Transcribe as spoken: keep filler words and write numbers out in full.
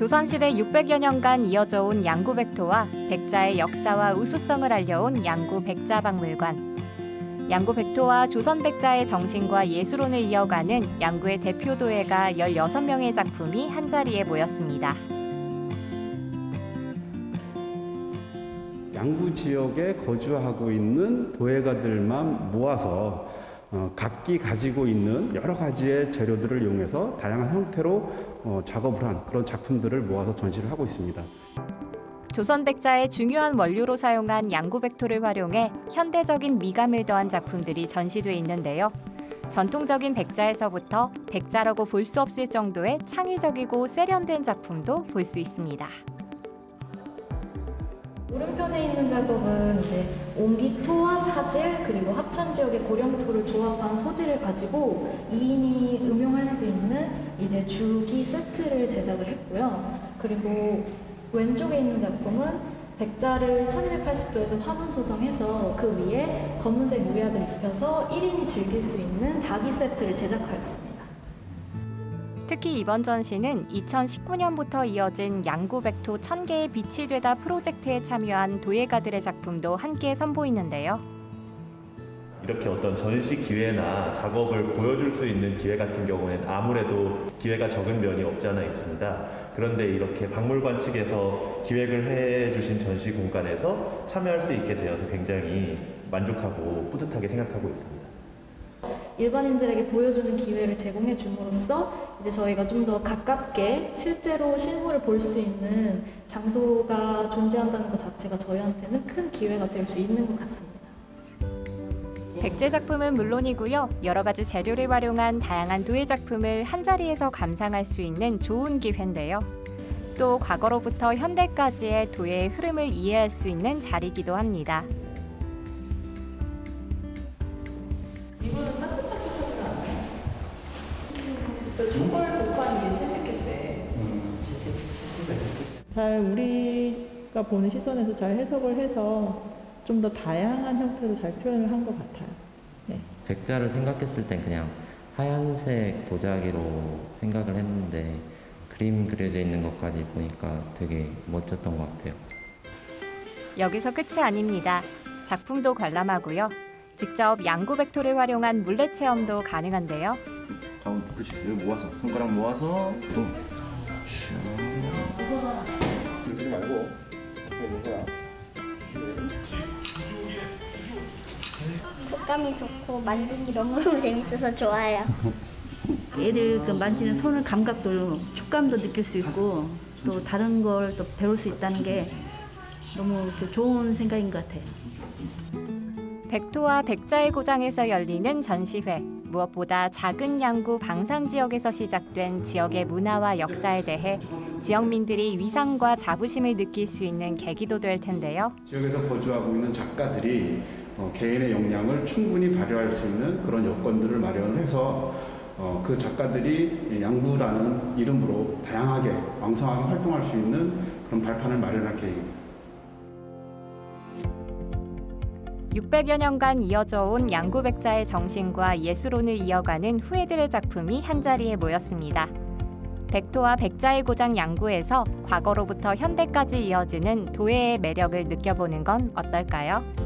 조선시대 육백여 년간 이어져 온 양구백토와 백자의 역사와 우수성을 알려온 양구백자박물관. 양구백토와 조선백자의 정신과 예술혼을 이어가는 양구의 대표 도예가 열여섯 명의 작품이 한자리에 모였습니다. 양구 지역에 거주하고 있는 도예가들만 모아서 어, 각기 가지고 있는 여러 가지의 재료들을 이용해서 다양한 형태로 어, 작업을 한 그런 작품들을 모아서 전시를 하고 있습니다. 조선백자의 중요한 원료로 사용한 양구백토를 활용해 현대적인 미감을 더한 작품들이 전시돼 있는데요. 전통적인 백자에서부터 백자라고 볼 수 없을 정도의 창의적이고 세련된 작품도 볼 수 있습니다. 오른편에 있는 작업은 이제 옹기토와 사질 그리고 합천 지역의 고령토를 조합한 소지를 가지고 이 인이 음용할 수 있는 이제 주기 세트를 제작을 했고요. 그리고 왼쪽에 있는 작품은 백자를 천이백팔십 도에서 화분 소성해서 그 위에 검은색 무약을 입혀서 일 인이 즐길 수 있는 닭이 세트를 제작하였습니다. 특히 이번 전시는 이천십구 년부터 이어진 양구백토 천 개의 빛이 되다 프로젝트에 참여한 도예가들의 작품도 함께 선보이는데요. 이렇게 어떤 전시 기회나 작업을 보여줄 수 있는 기회 같은 경우에는 아무래도 기회가 적은 면이 없지 않아 있습니다. 그런데 이렇게 박물관 측에서 기획을 해주신 전시 공간에서 참여할 수 있게 되어서 굉장히 만족하고 뿌듯하게 생각하고 있습니다. 일반인들에게 보여주는 기회를 제공해 줌으로써 이제 저희가 좀 더 가깝게 실제로 실물을 볼 수 있는 장소가 존재한다는 것 자체가 저희한테는 큰 기회가 될 수 있는 것 같습니다. 백제 작품은 물론이고요. 여러 가지 재료를 활용한 다양한 도예 작품을 한자리에서 감상할 수 있는 좋은 기회인데요. 또 과거로부터 현대까지의 도예의 흐름을 이해할 수 있는 자리이기도 합니다. 이거는 반짝반짝하지가 않아요? 저 초벌 독한 위에 채색했대. 잘 우리가 보는 시선에서 잘 해석을 해서 좀 더 다양한 형태로 잘 표현을 한 것 같아요. 네. 백자를 생각했을 땐 그냥 하얀색 도자기로 생각을 했는데 그림 그려져 있는 것까지 보니까 되게 멋졌던 것 같아요. 여기서 끝이 아닙니다. 작품도 관람하고요. 직접 양구백토를 활용한 물레 체험도 가능한데요. 가운, 그치. 여기 모아서 손가락 모아서 또 그러지 말고 이렇게 있는 거야. 촉감이 좋고 만드기 너무너무 재밌어서 좋아요. 애들 그 만지는 손의 감각도 촉감도 느낄 수 있고 또 다른 걸 또 배울 수 있다는 게 너무 좋은 생각인 것 같아요. 백토와 백자의 고장에서 열리는 전시회. 무엇보다 작은 양구 방산 지역에서 시작된 지역의 문화와 역사에 대해 지역민들이 위상과 자부심을 느낄 수 있는 계기도 될 텐데요. 지역에서 거주하고 있는 작가들이 어, 개인의 역량을 충분히 발휘할 수 있는 그런 여건들을 마련해서 어, 그 작가들이 양구라는 이름으로 다양하게 왕성하게 활동할 수 있는 그런 발판을 마련할 계획입니다. 육백여 년간 이어져 온 양구백자의 정신과 예술혼을 이어가는 후예들의 작품이 한자리에 모였습니다. 백토와 백자의 고장 양구에서 과거로부터 현대까지 이어지는 도예의 매력을 느껴보는 건 어떨까요?